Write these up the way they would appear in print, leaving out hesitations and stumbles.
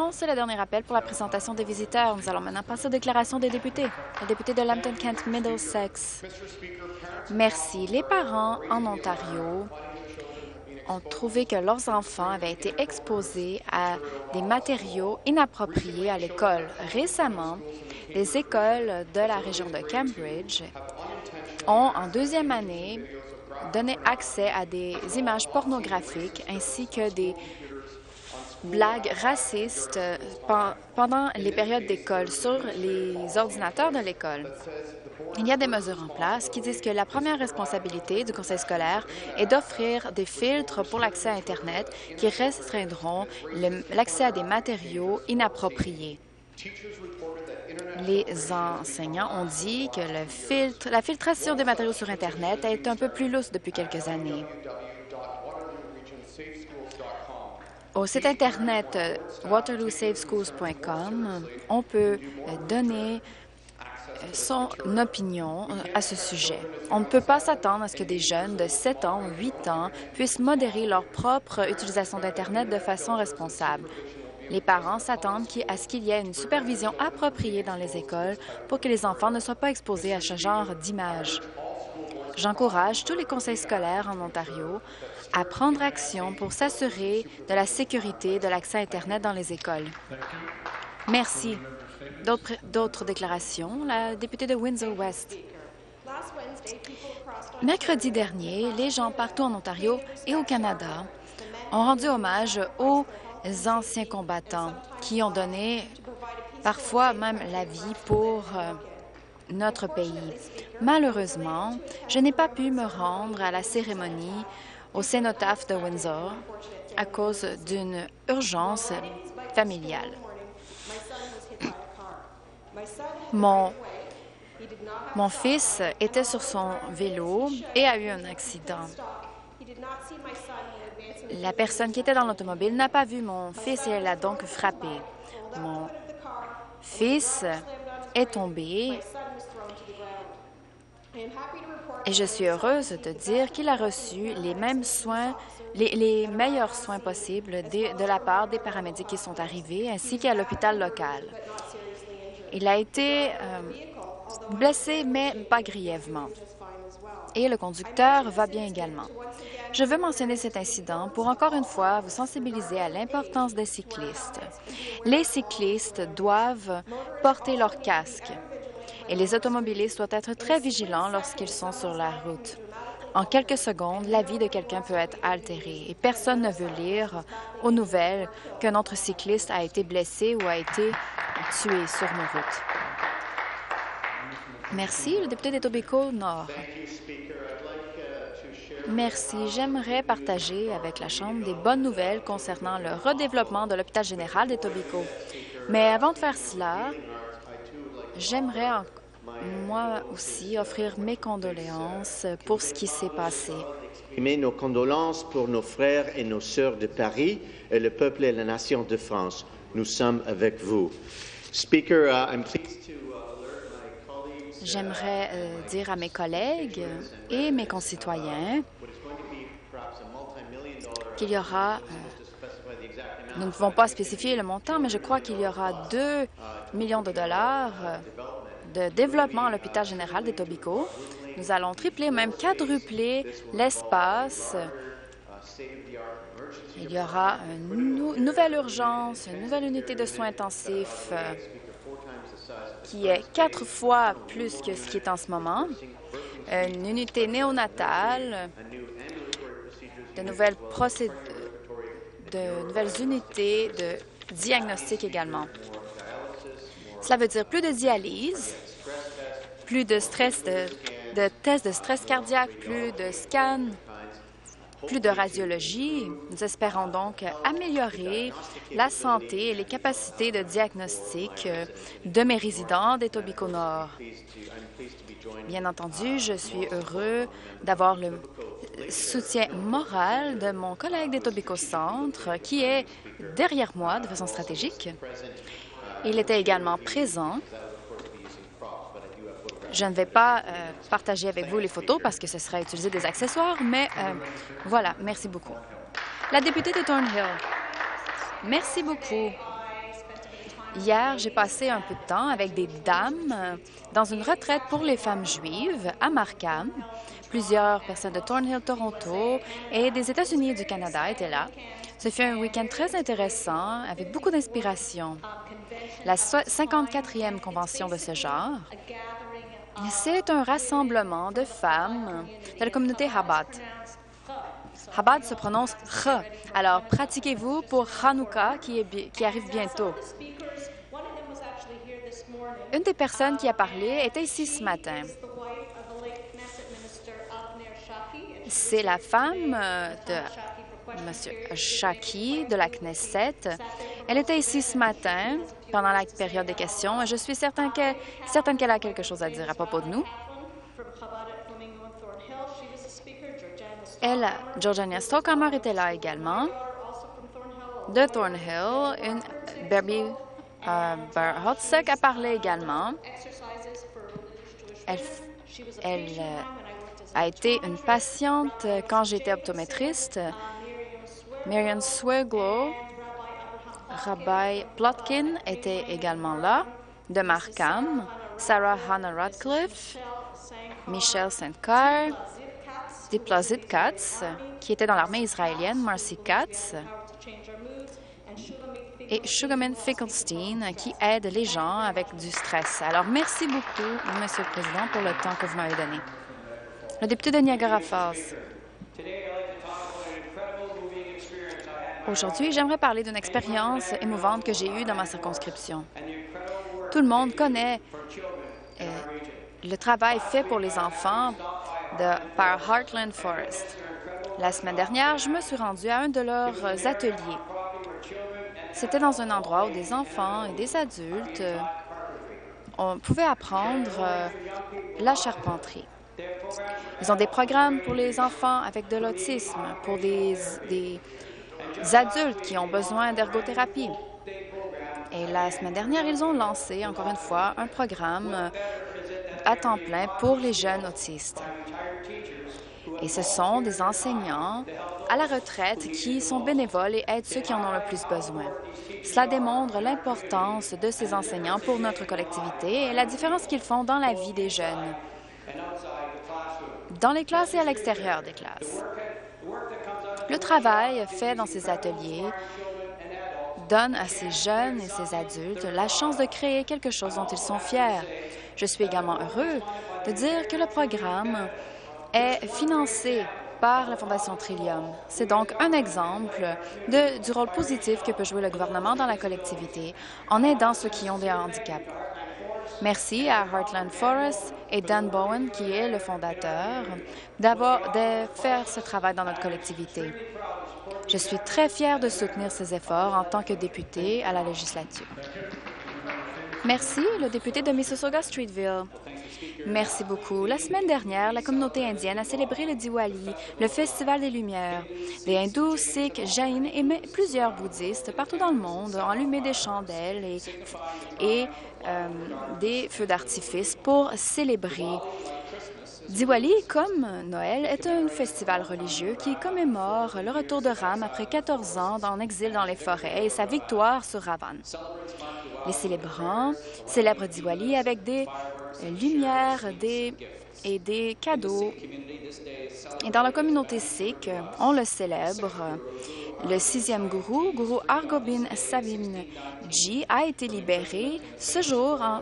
président, c'est le dernier appel pour la présentation des visiteurs. Nous allons maintenant passer aux déclarations des députés. Le député de Lambton-Kent Middlesex. Merci. Les parents en Ontario ont trouvé que leurs enfants avaient été exposés à des matériaux inappropriés à l'école. Récemment, les écoles de la région de Cambridge ont, en deuxième année, donné accès à des images pornographiques ainsi que des blagues racistes pendant les périodes d'école sur les ordinateurs de l'école. Il y a des mesures en place qui disent que la première responsabilité du conseil scolaire est d'offrir des filtres pour l'accès à Internet qui restreindront l'accès à des matériaux inappropriés. Les enseignants ont dit que la filtration des matériaux sur Internet a été un peu plus lousse depuis quelques années. Au site Internet waterloosafeschools.com, on peut donner son opinion à ce sujet. On ne peut pas s'attendre à ce que des jeunes de 7 ans ou 8 ans puissent modérer leur propre utilisation d'Internet de façon responsable. Les parents s'attendent à ce qu'il y ait une supervision appropriée dans les écoles pour que les enfants ne soient pas exposés à ce genre d'images. J'encourage tous les conseils scolaires en Ontario à prendre action pour s'assurer de la sécurité de l'accès à Internet dans les écoles. Merci. D'autres déclarations? La députée de Windsor-West. Mercredi dernier, les gens partout en Ontario et au Canada ont rendu hommage aux anciens combattants qui ont donné parfois même la vie pour notre pays. Malheureusement, je n'ai pas pu me rendre à la cérémonie au cénotaphe de Windsor à cause d'une urgence familiale. Mon fils était sur son vélo et a eu un accident. La personne qui était dans l'automobile n'a pas vu mon fils et elle a donc frappé. Mon fils est tombé et je suis heureuse de dire qu'il a reçu les mêmes soins, les meilleurs soins possibles de la part des paramédics qui sont arrivés, ainsi qu'à l'hôpital local. Il a été blessé, mais pas grièvement. Et le conducteur va bien également. Je veux mentionner cet incident pour encore une fois vous sensibiliser à l'importance des cyclistes. Les cyclistes doivent porter leur casque et les automobilistes doivent être très vigilants lorsqu'ils sont sur la route. En quelques secondes, la vie de quelqu'un peut être altérée et personne ne veut lire aux nouvelles qu'un autre cycliste a été blessé ou a été tué sur nos routes. Merci. Le député d'Etobicoke-Nord. Merci. J'aimerais partager avec la Chambre des bonnes nouvelles concernant le redéveloppement de l'hôpital général d'Etobicoke. Mais avant de faire cela, j'aimerais moi aussi offrir mes condoléances pour ce qui s'est passé. Exprimer nos condoléances pour nos frères et nos sœurs de Paris et le peuple et la nation de France. Nous sommes avec vous. Speaker, I'm pleased to alert my colleagues. J'aimerais dire à mes collègues et mes concitoyens qu'il y aura, nous ne pouvons pas spécifier le montant, mais je crois qu'il y aura 2 millions de dollars de développement à l'hôpital général d'Etobicoke. Nous allons tripler, même quadrupler l'espace. Il y aura une nouvelle urgence, une nouvelle unité de soins intensifs qui est 4 fois plus que ce qui est en ce moment, une unité néonatale, de nouvelles unités de diagnostic également. Cela veut dire plus de dialyse, plus de de tests de stress cardiaque, plus de scans, plus de radiologie. Nous espérons donc améliorer la santé et les capacités de diagnostic de mes résidents d'Etobicoke-Nord. Bien entendu, je suis heureux d'avoir le soutien moral de mon collègue d'Etobicoke Centre qui est derrière moi de façon stratégique. Il était également présent. Je ne vais pas partager avec vous les photos parce que ce serait utiliser des accessoires, mais voilà, merci beaucoup. La députée de Thornhill. Merci beaucoup. Hier, j'ai passé un peu de temps avec des dames dans une retraite pour les femmes juives à Markham. Plusieurs personnes de Thornhill, Toronto et des États-Unis et du Canada étaient là. Ce fut un week-end très intéressant avec beaucoup d'inspiration. La 54e convention de ce genre, c'est un rassemblement de femmes de la communauté Chabad. Chabad se prononce Ch. Alors, pratiquez-vous pour Hanouka qui arrive bientôt. Une des personnes qui a parlé était ici ce matin. C'est la femme de M. Shaki de la Knesset. Elle était ici ce matin pendant la période des questions et je suis certaine qu'elle a quelque chose à dire à propos de nous. Georgiana Stockhammer était là également. De Thornhill, Barbie Barhotzek a parlé également. Elle a été une patiente quand j'étais optométriste. Marian Sweglow, Rabbi Plotkin était également là, de Markham. Sarah Hannah Radcliffe, Michelle St-Car, Diplazit Katz, qui était dans l'armée israélienne, Marcy Katz, et Sugarman Finkelstein, qui aide les gens avec du stress. Alors, merci beaucoup, Monsieur le Président, pour le temps que vous m'avez donné. Le député de Niagara Falls. Aujourd'hui, j'aimerais parler d'une expérience émouvante que j'ai eue dans ma circonscription. Tout le monde connaît le travail fait pour les enfants par Heartland Forest. La semaine dernière, je me suis rendue à un de leurs ateliers. C'était dans un endroit où des enfants et des adultes pouvaient apprendre la charpenterie. Ils ont des programmes pour les enfants avec de l'autisme, pour des adultes qui ont besoin d'ergothérapie. Et la semaine dernière, ils ont lancé, encore une fois, un programme à temps plein pour les jeunes autistes. Et ce sont des enseignants à la retraite qui sont bénévoles et aident ceux qui en ont le plus besoin. Cela démontre l'importance de ces enseignants pour notre collectivité et la différence qu'ils font dans la vie des jeunes, dans les classes et à l'extérieur des classes. Le travail fait dans ces ateliers donne à ces jeunes et ces adultes la chance de créer quelque chose dont ils sont fiers. Je suis également heureux de dire que le programme est financé par la Fondation Trillium. C'est donc un exemple du rôle positif que peut jouer le gouvernement dans la collectivité en aidant ceux qui ont des handicaps. Merci à Heartland Forest et Dan Bowen, qui est le fondateur, de faire ce travail dans notre collectivité. Je suis très fière de soutenir ces efforts en tant que députée à la législature. Merci, le député de Mississauga-Streetville. Merci beaucoup. La semaine dernière, la communauté indienne a célébré le Diwali, le Festival des Lumières. Les hindous, sikhs, jains et plusieurs bouddhistes partout dans le monde ont allumé des chandelles et des feux d'artifice pour célébrer. Diwali, comme Noël, est un festival religieux qui commémore le retour de Ram après 14 ans en exil dans les forêts et sa victoire sur Ravan. Les célébrants célèbrent Diwali avec des lumières et des cadeaux. Et dans la communauté sikh, on le célèbre. Le 6e gourou, Guru Hargobind Savim Ji, a été libéré ce jour en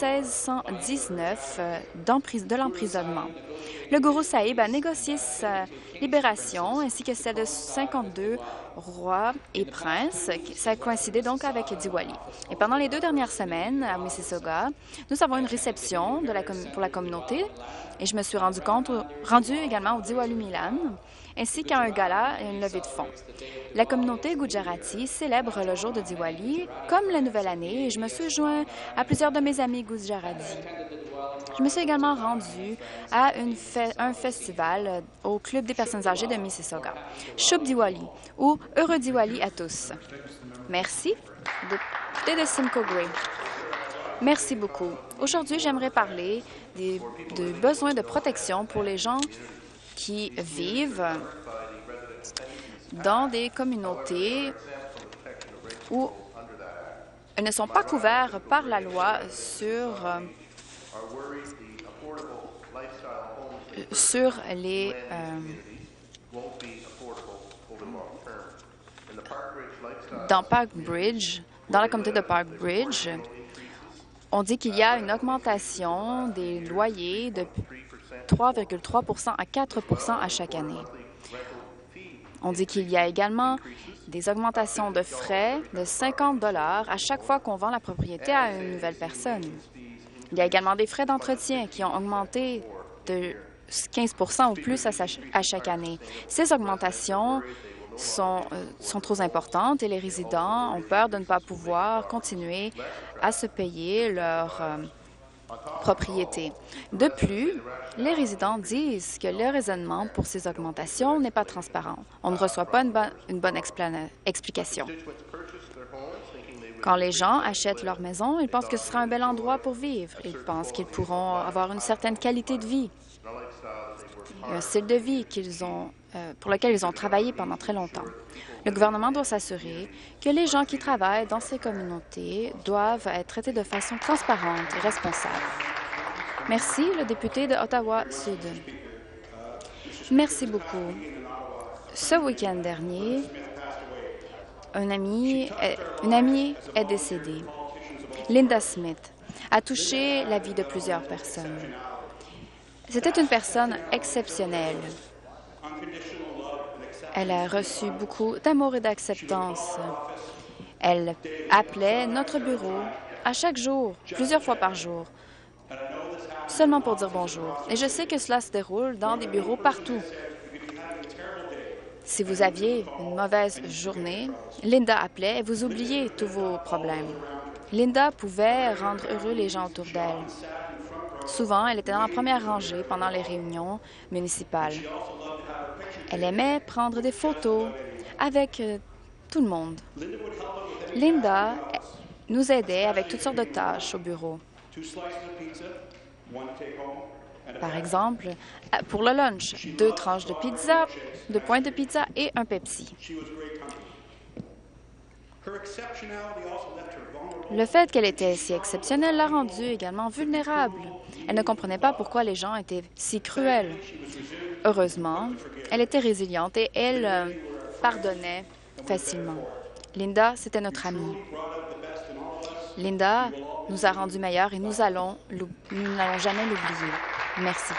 1619 de l'emprisonnement. Le gourou Sahib a négocié sa libération ainsi que celle de 52 rois et princes. Ça a coïncidé donc avec Diwali. Et pendant les 2 dernières semaines à Mississauga, nous avons une réception pour la communauté et je me suis rendue également au Diwali Milan, ainsi qu'à un gala et une levée de fonds. La communauté Gujarati célèbre le jour de Diwali comme la nouvelle année et je me suis joint à plusieurs de mes amis Gujarati. Je me suis également rendue à un festival au Club des personnes âgées de Mississauga. Shubh Diwali ou Heureux Diwali à tous. Merci, député de Simcoe Grey. Merci beaucoup. Aujourd'hui, j'aimerais parler des besoins de protection pour les gens qui vivent dans des communautés où Elles ne sont pas couvertes par la loi sur les dans Parkbridge, dans la communauté de Parkbridge. On dit qu'il y a une augmentation des loyers de 3,3 à 4 à chaque année. On dit qu'il y a également des augmentations de frais de 50 à chaque fois qu'on vend la propriété à une nouvelle personne. Il y a également des frais d'entretien qui ont augmenté de 15 ou plus à chaque année. Ces augmentations sont trop importantes et les résidents ont peur de ne pas pouvoir continuer à se payer leur propriété. De plus, les résidents disent que le raisonnement pour ces augmentations n'est pas transparent. On ne reçoit pas une bonne explication. Quand les gens achètent leur maison, ils pensent que ce sera un bel endroit pour vivre. Ils pensent qu'ils pourront avoir une certaine qualité de vie, un style de vie pour lequel ils ont travaillé pendant très longtemps. Le gouvernement doit s'assurer que les gens qui travaillent dans ces communautés doivent être traités de façon transparente et responsable. Merci, le député de Ottawa-Sud. Merci beaucoup. Ce week-end dernier, une amie est décédée. Linda Smith a touché la vie de plusieurs personnes. C'était une personne exceptionnelle. Elle a reçu beaucoup d'amour et d'acceptance. Elle appelait notre bureau à chaque jour, plusieurs fois par jour, seulement pour dire bonjour. Et je sais que cela se déroule dans des bureaux partout. Si vous aviez une mauvaise journée, Linda appelait et vous oubliez tous vos problèmes. Linda pouvait rendre heureux les gens autour d'elle. Souvent, elle était dans la première rangée pendant les réunions municipales. Elle aimait prendre des photos avec tout le monde. Linda nous aidait avec toutes sortes de tâches au bureau. Par exemple, pour le lunch, 2 tranches de pizza, 2 pointes de pizza et un Pepsi. Le fait qu'elle était si exceptionnelle l'a rendue également vulnérable. Elle ne comprenait pas pourquoi les gens étaient si cruels. Heureusement, elle était résiliente et elle pardonnait facilement. Linda, c'était notre amie. Linda nous a rendus meilleurs et nous n'allons jamais l'oublier. Merci.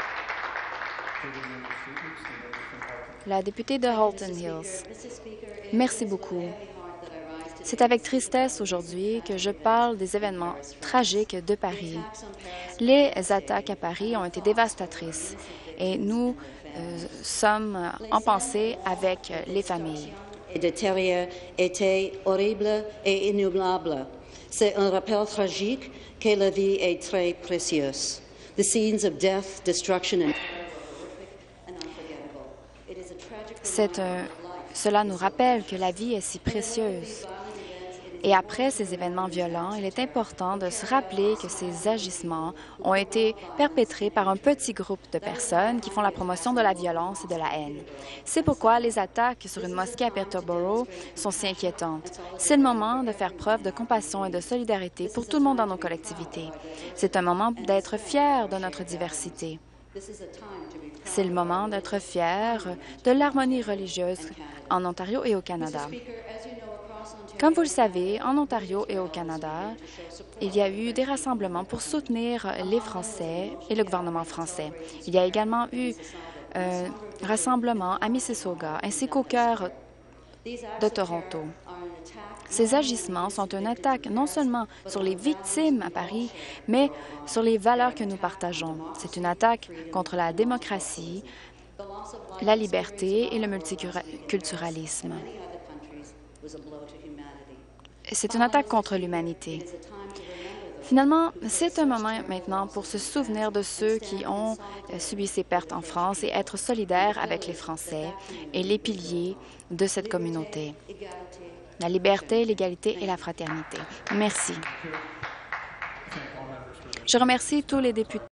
La députée de Halton Hills. Merci beaucoup. C'est avec tristesse aujourd'hui que je parle des événements tragiques de Paris. Les attaques à Paris ont été dévastatrices et nous sommes en pensée avec les familles. De terreur était horrible et inoubliable. C'est un rappel tragique que la vie est très précieuse. The scenes of death, destruction and Cela nous rappelle que la vie est si précieuse. Et après ces événements violents, il est important de se rappeler que ces agissements ont été perpétrés par un petit groupe de personnes qui font la promotion de la violence et de la haine. C'est pourquoi les attaques sur une mosquée à Peterborough sont si inquiétantes. C'est le moment de faire preuve de compassion et de solidarité pour tout le monde dans nos collectivités. C'est un moment d'être fiers de notre diversité. C'est le moment d'être fiers de l'harmonie religieuse en Ontario et au Canada. Comme vous le savez, en Ontario et au Canada, il y a eu des rassemblements pour soutenir les Français et le gouvernement français. Il y a également eu un rassemblement à Mississauga ainsi qu'au cœur de Toronto. Ces agissements sont une attaque non seulement sur les victimes à Paris, mais sur les valeurs que nous partageons. C'est une attaque contre la démocratie, la liberté et le multiculturalisme. C'est une attaque contre l'humanité. Finalement, c'est un moment maintenant pour se souvenir de ceux qui ont subi ces pertes en France et être solidaires avec les Français et les piliers de cette communauté. La liberté, l'égalité et la fraternité. Merci. Je remercie tous les députés